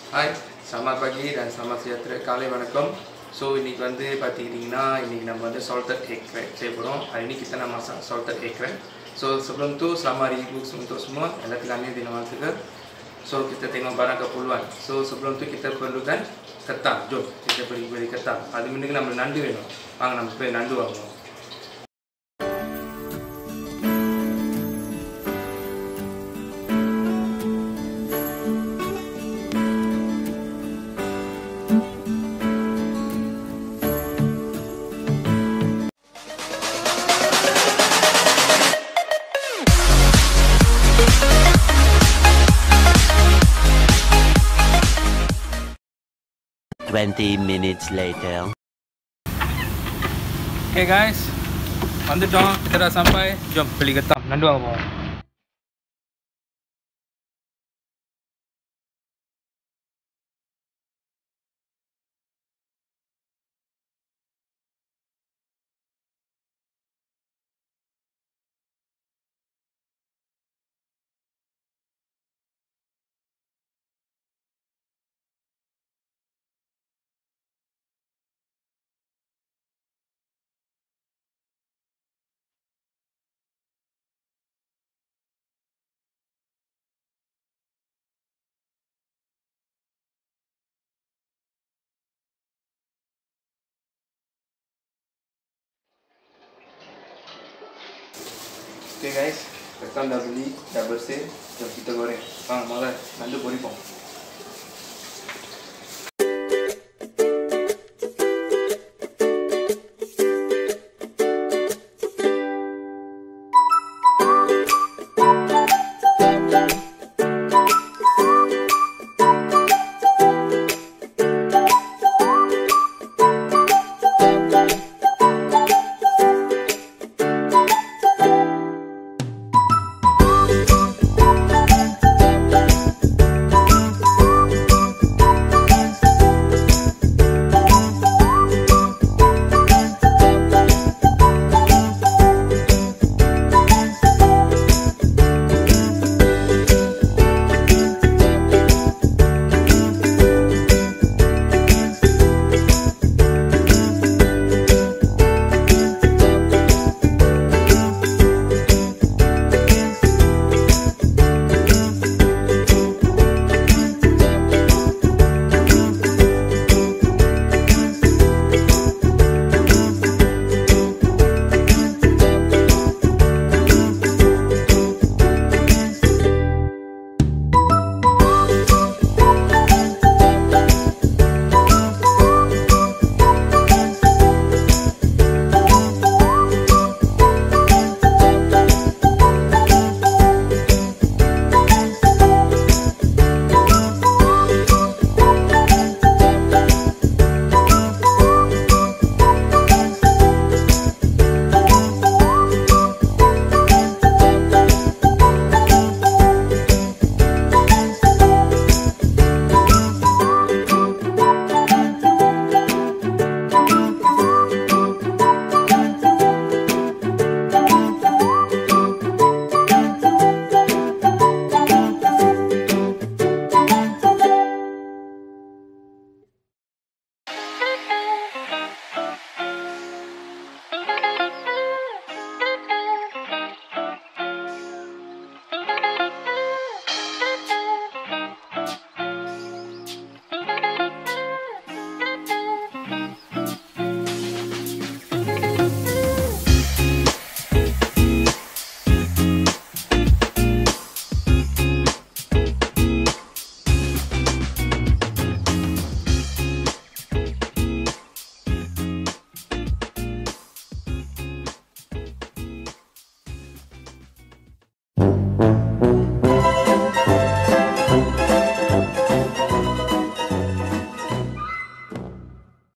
Hai, selamat pagi dan selamat sejahtera kali வணக்கம். So இன்னைக்கு பாத்தீங்கன்னா இன்னைக்கு நம்ம salted egg crab செய்ய போறோம். hari ini kita nak masak salted egg crab. So sebelum tu selamat hari ibu untuk semua. Allah Tuhan di nama Tuhan. So kita tengok barang keperluan. So sebelum tu kita perlukan ketam. Jom kita beli ketam. Ada benda nama nandu வேணும். வாங்க நம்ம போய் நண்டு வாங்குவோம். Minutes later. Okay guys, வந்துட்டோம். kita dah sampai. Jom beli ketam. Nandu வாங்க போவோம். Okay guys, ketam dah beli, dah bersih. Jom kita goreng. Malay, nandu பொரிப்போம்.